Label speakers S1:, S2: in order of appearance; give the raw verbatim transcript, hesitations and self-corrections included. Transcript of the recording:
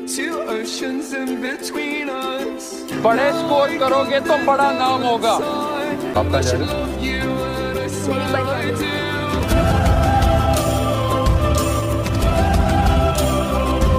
S1: बड़े स्कोर करोगे तो बड़ा नाम होगा। आपका